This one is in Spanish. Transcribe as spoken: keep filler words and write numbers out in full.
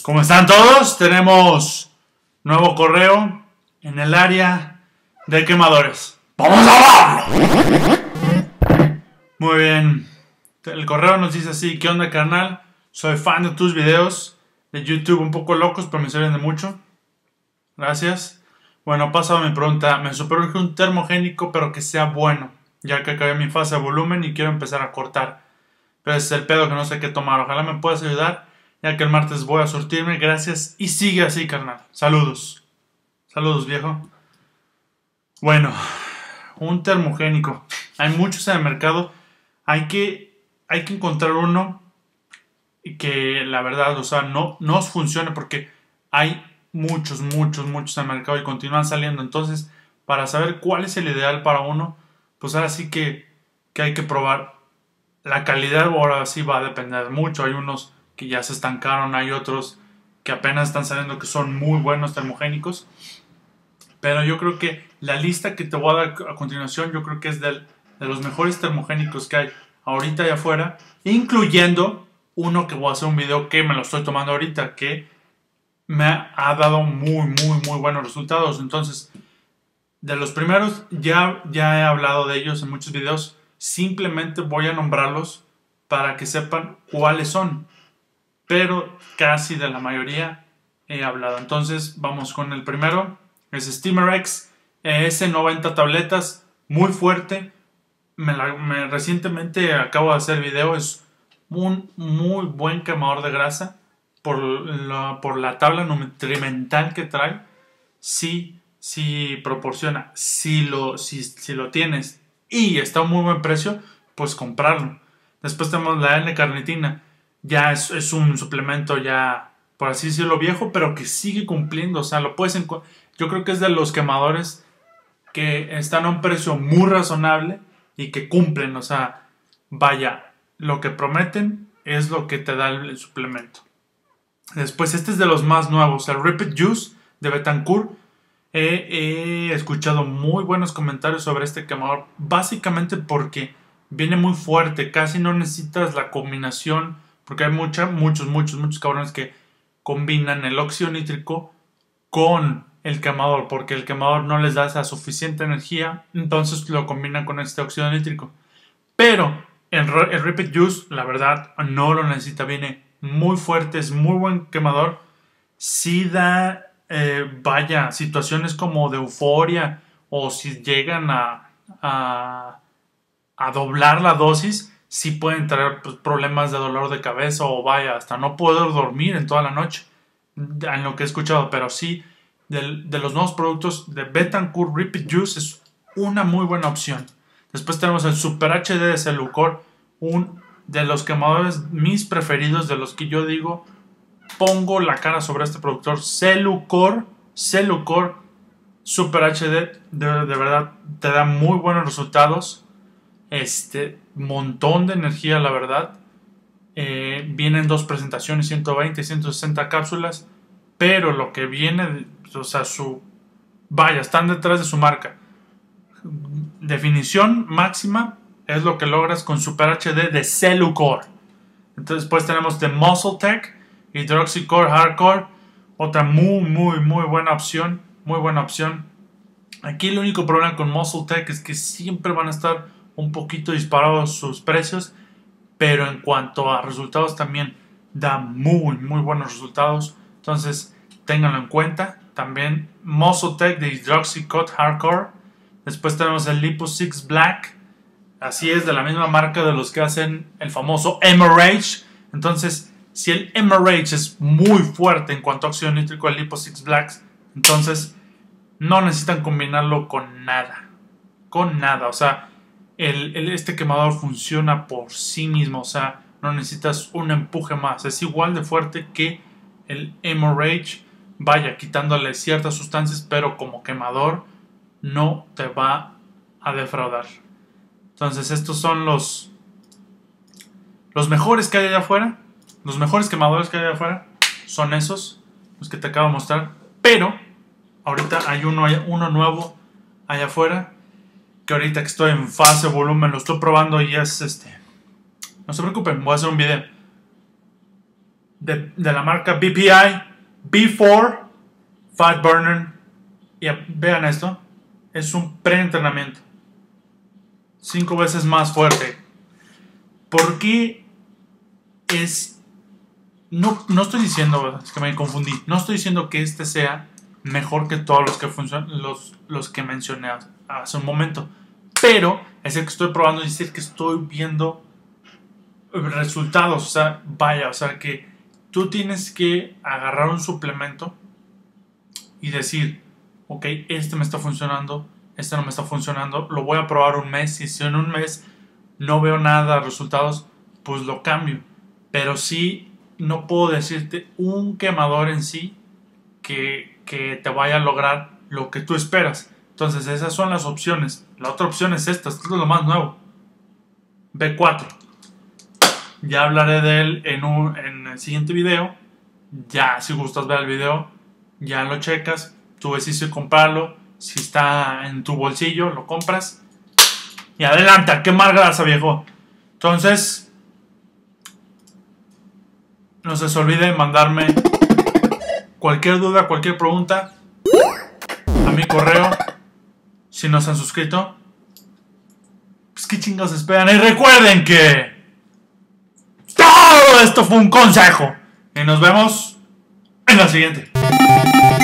¿Cómo están todos? Tenemos nuevo correo en el área de quemadores. ¡Vamos a hablarlo! Muy bien. El correo nos dice así: ¿qué onda, carnal? Soy fan de tus videos de YouTube, un poco locos, pero me sirven de mucho. Gracias. Bueno, paso a mi pregunta. Me superurge un termogénico, pero que sea bueno, ya que acabé mi fase de volumen y quiero empezar a cortar. Pero ese es el pedo que no sé qué tomar. Ojalá me puedas ayudar, ya que el martes voy a surtirme. Gracias y sigue así, carnal. Saludos. Saludos, viejo. Bueno, un termogénico. Hay muchos en el mercado. Hay que, hay que encontrar uno que la verdad, o sea, no nos funcione, porque hay muchos, muchos, muchos en el mercado y continúan saliendo. Entonces, para saber cuál es el ideal para uno, pues ahora sí que, que hay que probar. La calidad ahora sí va a depender mucho. Hay unos que ya se estancaron, hay otros que apenas están saliendo que son muy buenos termogénicos. Pero yo creo que la lista que te voy a dar a continuación, yo creo que es del, de los mejores termogénicos que hay ahorita allá afuera, incluyendo uno que voy a hacer un video que me lo estoy tomando ahorita, que me ha dado muy, muy, muy buenos resultados. Entonces, de los primeros, ya, ya he hablado de ellos en muchos videos. Simplemente voy a nombrarlos para que sepan cuáles son, pero casi de la mayoría he hablado. Entonces vamos con el primero. Es Steamer-X E S noventa tabletas, muy fuerte. Me la, me, recientemente acabo de hacer video. Es un muy buen quemador de grasa por la, por la tabla nutrimental que trae. Sí, sí proporciona. Si lo, si, si lo tienes y está a un muy buen precio, pues comprarlo. Después tenemos la L-carnitina. Ya es, es un suplemento ya, por así decirlo, viejo, pero que sigue cumpliendo. O sea, lo puedes encontrar. Yo creo que es de los quemadores que están a un precio muy razonable y que cumplen. O sea, vaya, lo que prometen es lo que te da el, el suplemento. Después, este es de los más nuevos, el Rip It Juice de Betancourt. He, he escuchado muy buenos comentarios sobre este quemador, básicamente porque viene muy fuerte, casi no necesitas la combinación, porque hay mucha, muchos, muchos, muchos cabrones que combinan el óxido nítrico con el quemador, porque el quemador no les da esa suficiente energía, entonces lo combinan con este óxido nítrico. Pero el, el Rip It Juice, la verdad, no lo necesita, viene muy fuerte, es muy buen quemador, sí da... Eh, vaya, situaciones como de euforia, o si llegan a, a, a doblar la dosis, sí pueden traer pues, problemas de dolor de cabeza, o vaya, hasta no poder dormir en toda la noche, en lo que he escuchado. Pero sí, de, de los nuevos productos de Betancourt, Rip It Juice es una muy buena opción. Después tenemos el Super H D de Cellucor, un de los quemadores mis preferidos, de los que yo digo pongo la cara sobre este productor. Cellucor, Cellucor Super H D, de, de verdad te da muy buenos resultados. Este montón de energía, la verdad. Eh, vienen dos presentaciones, ciento veinte y ciento sesenta cápsulas, pero lo que viene, o sea, su vaya, están detrás de su marca. Definición máxima es lo que logras con Super H D de Cellucor. Entonces, pues tenemos de Muscle Tech Hydroxycore Hardcore, otra muy, muy, muy buena opción. Muy buena opción. Aquí el único problema con Muscle Tech es que siempre van a estar un poquito disparados sus precios, pero en cuanto a resultados también da muy, muy buenos resultados. Entonces, ténganlo en cuenta. También Muscle Tech de Hydroxycore Hardcore. Después tenemos el Lipo six Black. Así es, de la misma marca de los que hacen el famoso M R H. Entonces, si el M R H es muy fuerte en cuanto a óxido nítrico, el Lipo six Black, entonces no necesitan combinarlo con nada. Con nada. O sea, el, el, este quemador funciona por sí mismo. O sea, no necesitas un empuje más. Es igual de fuerte que el M R H. Vaya, quitándole ciertas sustancias, pero como quemador no te va a defraudar. Entonces, estos son los, los mejores que hay allá afuera. Los mejores quemadores que hay allá afuera son esos, los que te acabo de mostrar. Pero ahorita hay uno, uno nuevo allá afuera, que ahorita que estoy en fase de volumen lo estoy probando y es este. No se preocupen, voy a hacer un video. de, de la marca B P I B cuatro Fat Burner. Y vean esto, es un pre-entrenamiento cinco veces más fuerte. ¿Por qué es? No, no estoy diciendo, es que me confundí, no estoy diciendo que este sea mejor que todos los que funcionan, los, los que mencioné hace un momento, pero es el que estoy probando y es el que estoy viendo resultados. O sea, vaya, o sea que tú tienes que agarrar un suplemento y decir, ok, este me está funcionando, este no me está funcionando, lo voy a probar un mes, y si en un mes no veo nada de resultados, pues lo cambio. Pero sí, no puedo decirte un quemador en sí que, que te vaya a lograr lo que tú esperas. Entonces esas son las opciones. La otra opción es esta, esto es lo más nuevo, B cuatro. Ya hablaré de él en, un, en el siguiente video. Ya, si gustas ver el video, ya lo checas, tú decides comprarlo. Si está en tu bolsillo, lo compras y adelante, a quemar grasa, viejo. Entonces, no se os olvide mandarme cualquier duda, cualquier pregunta a mi correo. Si no se han suscrito, pues qué chingados esperan. Y recuerden que todo esto fue un consejo. Y nos vemos en la siguiente.